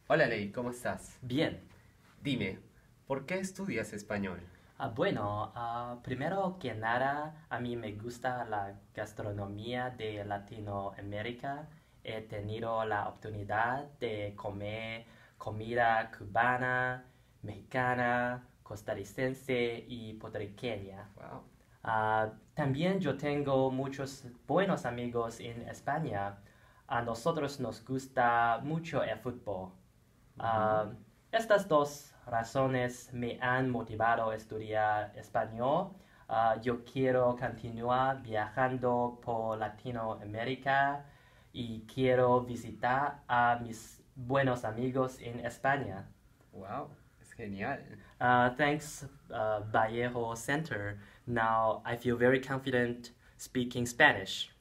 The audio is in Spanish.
Hola Ley, ¿cómo estás? Bien. Dime, ¿por qué estudias español? Primero que nada, a mí me gusta la gastronomía de Latinoamérica. He tenido la oportunidad de comer comida cubana, mexicana, costarricense y puertorriqueña. Wow, También yo tengo muchos buenos amigos en España. A nosotros nos gusta mucho el fútbol. ujú, Ah, Estas dos razones me han motivado a estudiar español. Yo quiero continuar viajando por Latinoamérica y quiero visitar a mis buenos amigos en España. wow, es genial. Thanks, Vallejo Center. Now I feel very confident speaking Spanish.